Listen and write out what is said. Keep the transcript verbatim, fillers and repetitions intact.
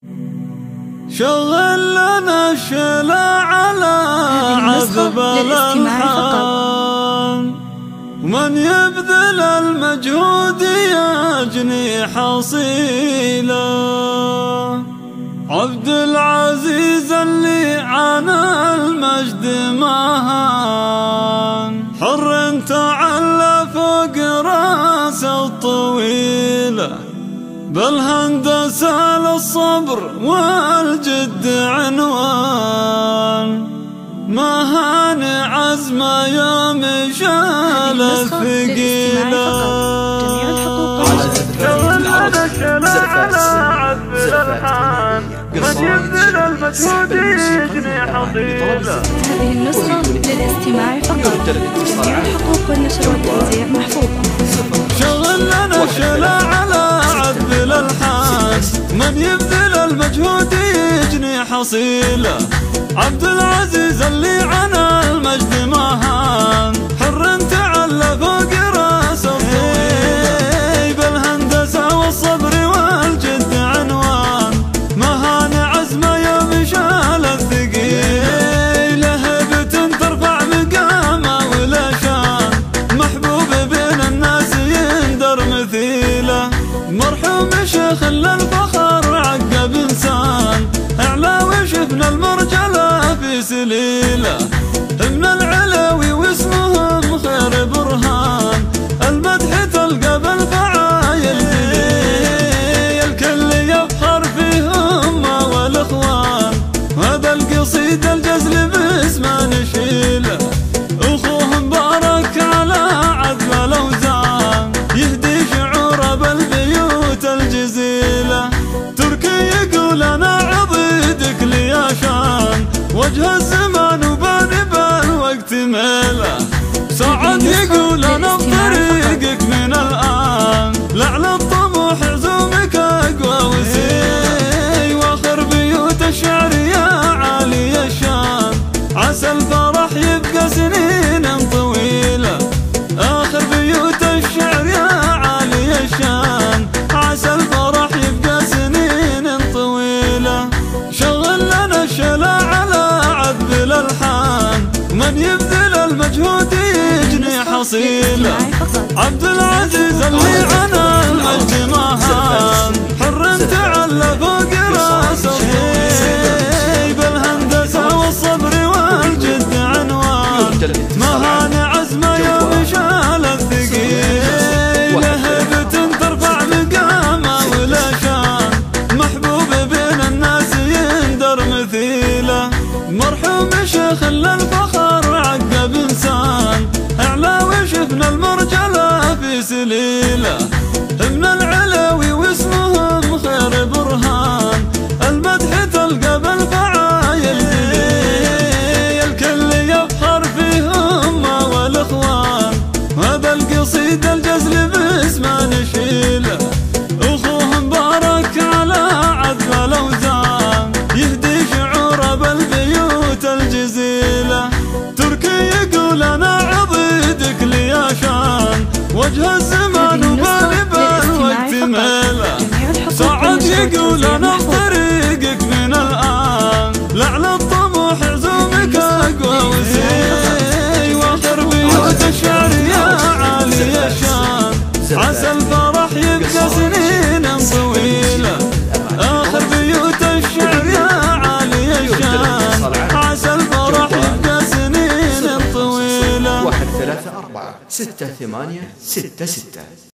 شغل لنا الشلا على عذب الألحان، ومن يبذل المجهود يجني حصيله. عبد العزيز اللي عانى المجد مهان، حر تعلى فوق راسه الطويله. بالهندسة للصبر والجد عنوان، ما هان عزمه يوم شال الثقيلة. شغلنا الشلا على عذب الألحان، من يبذل المجهود يجني حصيله. هذه النسخة للاستماع فقط. جميع الحقوق والنشر والتوزيع محفوظة. شغلنا الشلا على عذب الألحان، من يبذل المجهود يجني حصيله. عبد العزيز اللي عانى المجد مهان، حر تعلى فوق راسه الطويل. بالهندسة والصبر والجد عنوان، مهان عزمه يوم شال الثقيل. هبة ترفع مقامه ولا شان، محبوب بين الناس يندر مثيله. مرحوم شيخ للفخر عقب انسان، اعلى وشفنا المرجله في سليله. ابن العلوي واسمهم خير برهان، المدح تلقى بالفعايل دليل. الكل يفخر فيهم والاخوان، هذا القصيد الجزل باسمه نشيله. اخوهم بارك على عذب الاوزان، يهدي شعوره بالبيوت الجزيله. تركي يقول انا عضيدك لي عشان، وجه الزمان وباني بالوقت ميله. سعد يقول انا بطريقك من الان، لعلى الطموح عزومك اقوى وزي. واخر بيوت الشعر يا عالي الشان، عسى الفرح يبقى سنين طويله. اخر بيوت الشعر يا عالي الشان، عسى الفرح يبقى سنين طويله. شغل لنا الشلا على عذب الألحان، ومن يبذل المجهود يجني حصيله. عبد العزيز اللي عانى المجد مهان، حر تعلى فوق راسه الطويل. بالهندسة والصبر والجد عنوان، مهان عزمه يوم شال الثقيل. هبة ترفع مقامه ولا شان، محبوب بين الناس يندر مثيله. مرحوم شيخ للفخر عقب انسان، اعلى وشفنا المرجله في سليله. ابن العلوي واسمهم خير برهان، المدح تلقى بالفعايل دليل. الكل يفخر فيهم والاخوان، هذا القصيد الجزل باسمه نشيله. اخوهم بارك على عذب الاوزان، يهدي شعوره بالبيوت الجزيله. تركي يقول انا عضيدك لي عشان، وجه الزمان وبالي بالوقت ميله. سعد يقول انا بطريقك من الان، لعلى الطموح عزومك اقوى وزي. واخر بيوت الشعر يا عالي الشان، عسى الفرح يبقى سنين طويله. اخر بيوت الشعر يا عالي الشان، عسى الفرح يبقى سنين طويله. واحد ثلاثة أربعة ستة ثمانية ستة ستة.